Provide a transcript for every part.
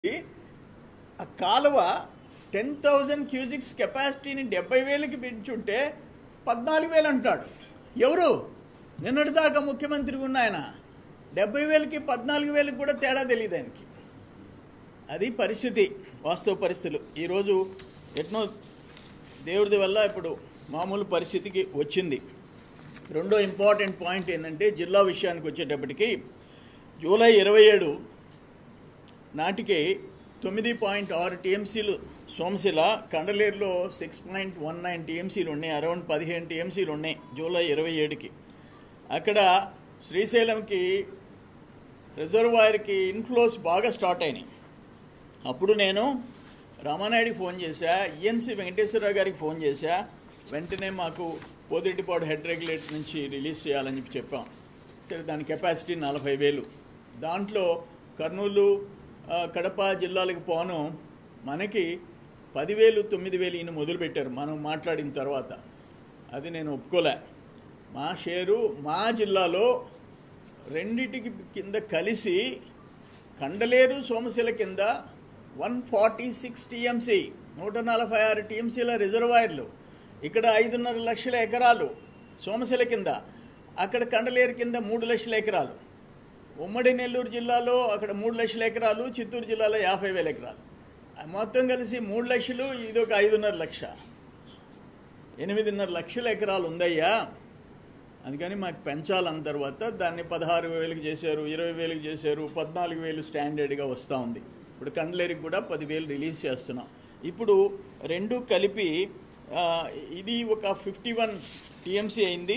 ఆ కాలువ 10,000 క్యూజిక్స్ కెపాసిటీని 70,000కి పెంచుంటే 14,000 అంటాడు. ఎవరు నిన్నటిదాకా ముఖ్యమంత్రి ఉన్న ఆయన 70,000కి 14,000కి కూడా తేడా తెలియదు ఆయనకి. అది పరిస్థితి, వాస్తవ పరిస్థితులు. ఈరోజు ఎట్నో దేవుడి వల్ల ఇప్పుడు మామూలు పరిస్థితికి వచ్చింది. రెండో ఇంపార్టెంట్ పాయింట్ ఏంటంటే, జిల్లా విషయానికి వచ్చేటప్పటికి జూలై 27 నాటికి 9.6 టీఎంసీలు సోమశిల, కండలేరులో 6.19 టీఎంసీలు ఉన్నాయి, అరౌండ్ 15 టీఎంసీలు ఉన్నాయి జూలై 27కి. అక్కడ శ్రీశైలంకి రిజర్వాయర్కి ఇన్ఫ్లోస్ బాగా స్టార్ట్ అయినాయి. అప్పుడు నేను రామానాయుడికి ఫోన్ చేశా, ఈఎన్సీ వెంకటేశ్వరరావు గారికి ఫోన్ చేశా. వెంటనే మాకు పోతిరెడ్డిపాడు హెడ్ రెగ్యులేటర్ నుంచి రిలీజ్ చేయాలని చెప్పాం. దాని కెపాసిటీ 40,000. దాంట్లో కర్నూలు, కడప జిల్లాలకు పోను మనకి 10,000, 9,000 ఈయన మొదలుపెట్టారు మనం మాట్లాడిన తర్వాత. అది నేను ఒప్పుకోలే. మా షేరు మా జిల్లాలో రెండిటికి కింద కలిసి కండలేరు సోమశిల కింద 146 టీఎంసీ, 146 టీఎంసీల రిజర్వాయర్లు. ఇక్కడ 5.5 లక్షల ఎకరాలు సోమశిల కింద, అక్కడ కండలేరు కింద 3 లక్షల ఎకరాలు. ఉమ్మడి నెల్లూరు జిల్లాలో అక్కడ 3 లక్షల ఎకరాలు, చిత్తూరు జిల్లాలో 50,000 ఎకరాలు. మొత్తం కలిసి 3 లక్షలు, ఇది ఒక 5.5 లక్ష, 8.5 లక్షల ఎకరాలు ఉందయ్యా. అందుకని మాకు పెంచాలన్న తర్వాత దాన్ని 16,000కి చేశారు, 20,000కి చేశారు, 14,000 స్టాండర్డ్గా వస్తూ ఉంది. ఇప్పుడు కండలేరుకి కూడా 10,000 రిలీజ్ చేస్తున్నాం. ఇప్పుడు రెండు కలిపి ఇది ఒక 51 టీఎంసీ అయింది,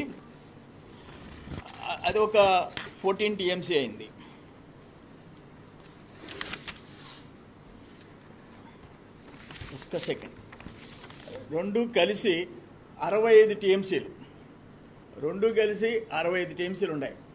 అది ఒక 14 టీఎంసీ అయింది. ఒక్క సెకండ్. రెండు కలిసి 65 టీఎంసీలు, రెండు కలిసి 65 టీఎంసీలు ఉన్నాయి.